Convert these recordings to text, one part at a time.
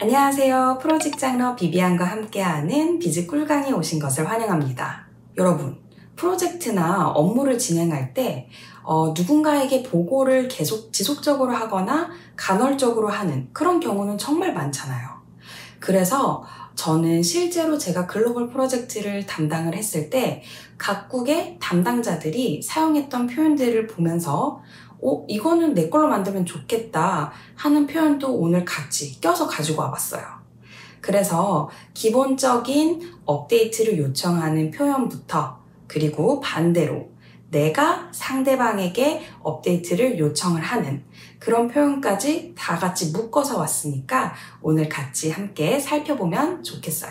안녕하세요. 프로직장러 비비안과 함께하는 비즈 꿀강에 오신 것을 환영합니다. 여러분, 프로젝트나 업무를 진행할 때 누군가에게 보고를 계속 지속적으로 하거나 간헐적으로 하는 그런 경우는 정말 많잖아요. 그래서 저는 실제로 제가 글로벌 프로젝트를 담당을 했을 때 각국의 담당자들이 사용했던 표현들을 보면서 이거는 내 걸로 만들면 좋겠다 하는 표현도 오늘 같이 껴서 가지고 와봤어요. 그래서 기본적인 업데이트를 요청하는 표현부터 그리고 반대로 내가 상대방에게 업데이트를 요청을 하는 그런 표현까지 다 같이 묶어서 왔으니까 오늘 같이 함께 살펴보면 좋겠어요.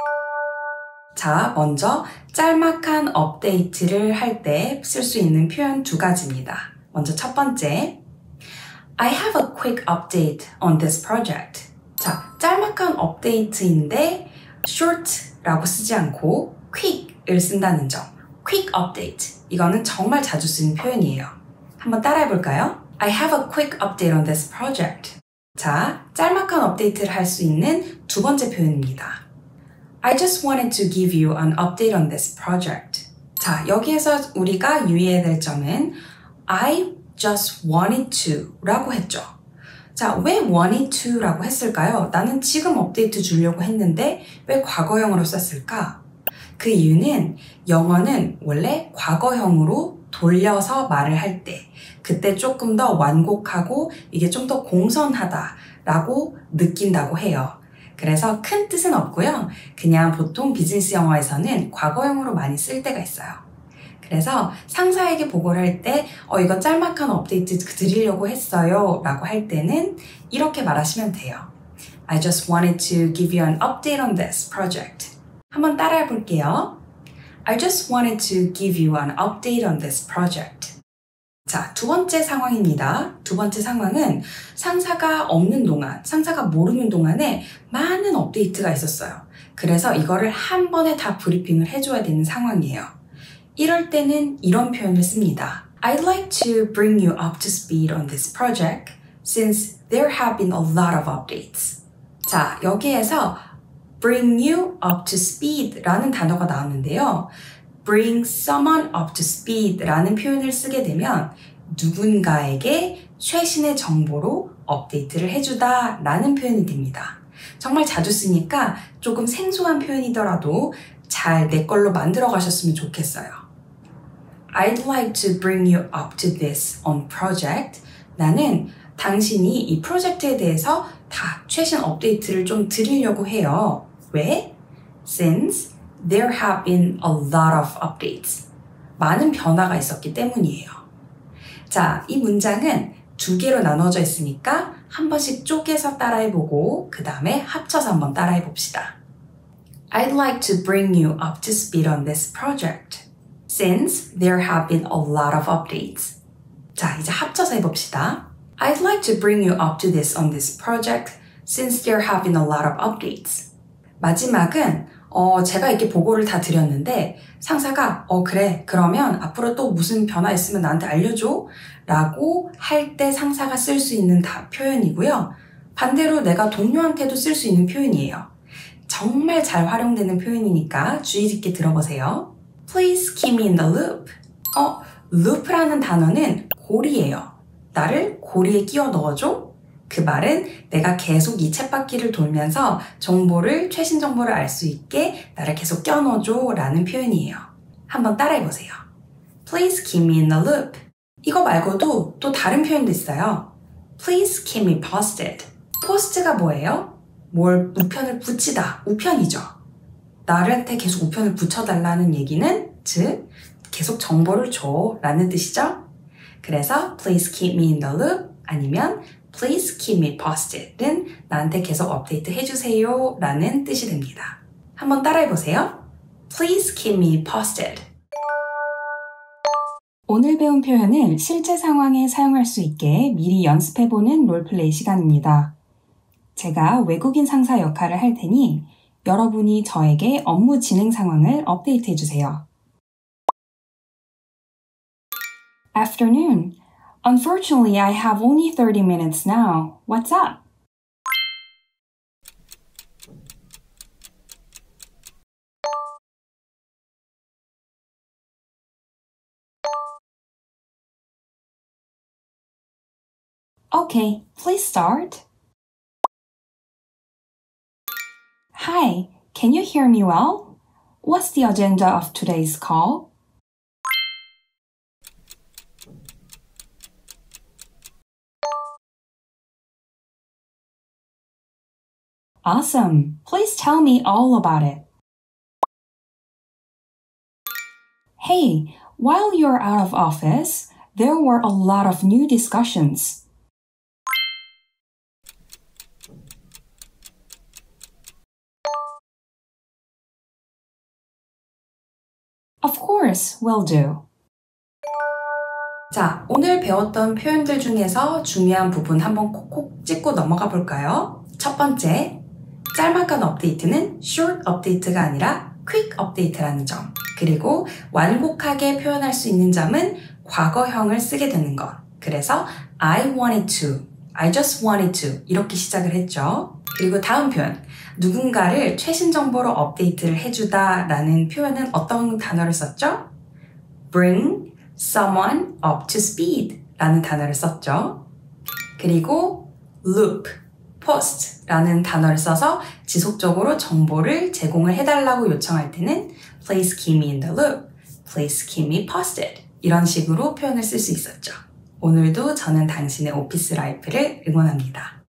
자, 먼저 짤막한 업데이트를 할 때 쓸 수 있는 표현 두 가지입니다. 먼저 첫 번째, I have a quick update on this project. 자, 짤막한 업데이트인데 short라고 쓰지 않고 quick을 쓴다는 점. quick update. 이거는 정말 자주 쓰는 표현이에요. 한번 따라해 볼까요? I have a quick update on this project. 자, 짤막한 업데이트를 할 수 있는 두 번째 표현입니다. I just wanted to give you an update on this project. 자, 여기에서 우리가 유의해야 될 점은 I just wanted to 라고 했죠. 자, 왜 wanted to 라고 했을까요? 나는 지금 업데이트 주려고 했는데 왜 과거형으로 썼을까? 그 이유는 영어는 원래 과거형으로 돌려서 말을 할 때 그때 조금 더 완곡하고 이게 좀 더 공손하다라고 느낀다고 해요. 그래서 큰 뜻은 없고요. 그냥 보통 비즈니스 영어에서는 과거형으로 많이 쓸 때가 있어요. 그래서 상사에게 보고를 할 때 이거 짤막한 업데이트 드리려고 했어요 라고 할 때는 이렇게 말하시면 돼요. I just wanted to give you an update on this project. 한번 따라해 볼게요. I just wanted to give you an update on this project. 자, 두 번째 상황입니다. 두 번째 상황은 상사가 없는 동안, 상사가 모르는 동안에 많은 업데이트가 있었어요. 그래서 이거를 한 번에 다 브리핑을 해줘야 되는 상황이에요. 이럴 때는 이런 표현을 씁니다. I'd like to bring you up to speed on this project since there have been a lot of updates. 자, 여기에서 bring you up to speed 라는 단어가 나오는데요. bring someone up to speed 라는 표현을 쓰게 되면 누군가에게 최신의 정보로 업데이트를 해주다 라는 표현이 됩니다. 정말 자주 쓰니까 조금 생소한 표현이더라도 잘 내 걸로 만들어 가셨으면 좋겠어요. I'd like to bring you up to this on project. 나는 당신이 이 프로젝트에 대해서 다 최신 업데이트를 좀 드리려고 해요. 왜? Since there have been a lot of updates. 많은 변화가 있었기 때문이에요. 자, 이 문장은 두 개로 나눠져 있으니까 한 번씩 쪼개서 따라해보고 그 다음에 합쳐서 한번 따라해봅시다. I'd like to bring you up to speed on this project. Since there have been a lot of updates. 자, 이제 합쳐서 해봅시다. I'd like to bring you up to this on this project since there have been a lot of updates. 마지막은 제가 이렇게 보고를 다 드렸는데 상사가 그래 그러면 앞으로 또 무슨 변화 있으면 나한테 알려줘 라고 할 때 상사가 쓸 수 있는 표현이고요. 반대로 내가 동료한테도 쓸 수 있는 표현이에요. 정말 잘 활용되는 표현이니까 주의 깊게 들어보세요. Please keep me in the loop. loop라는 단어는 고리예요. 나를 고리에 끼워 넣어줘? 그 말은 내가 계속 이 쳇바퀴를 돌면서 최신 정보를 알 수 있게 나를 계속 껴넣어줘 라는 표현이에요. 한번 따라해보세요. Please keep me in the loop. 이거 말고도 또 다른 표현도 있어요. Please keep me posted. post가 뭐예요? 뭘 우편을 붙이다, 우편이죠. 나한테 계속 우편을 붙여달라는 얘기는 즉 계속 정보를 줘 라는 뜻이죠. 그래서 please keep me in the loop 아니면 Please keep me posted은 나한테 계속 업데이트 해주세요 라는 뜻이 됩니다. 한번 따라해보세요. Please keep me posted. 오늘 배운 표현을 실제 상황에 사용할 수 있게 미리 연습해보는 롤플레이 시간입니다. 제가 외국인 상사 역할을 할 테니 여러분이 저에게 업무 진행 상황을 업데이트해주세요. Afternoon. Unfortunately, I have only 30 minutes now. What's up? Okay, please start. Hi, can you hear me well? What's the agenda of today's call? Awesome. Please tell me all about it. Hey, while you're out of office, there were a lot of new discussions. Of course, will do. 자, 오늘 배웠던 표현들 중에서 중요한 부분 한번 콕콕 찍고 넘어가 볼까요? 첫 번째, 짤막한 업데이트는 short update가 아니라 quick update라는 점. 그리고 완곡하게 표현할 수 있는 점은 과거형을 쓰게 되는 것. 그래서 I wanted to, I just wanted to 이렇게 시작을 했죠. 그리고 다음 표현, 누군가를 최신 정보로 업데이트를 해주다 라는 표현은 어떤 단어를 썼죠? bring someone up to speed 라는 단어를 썼죠. 그리고 loop, post 라는 단어를 써서 지속적으로 정보를 제공을 해달라고 요청할 때는 please keep me in the loop, please keep me posted 이런 식으로 표현을 쓸 수 있었죠. 오늘도 저는 당신의 오피스 라이프를 응원합니다.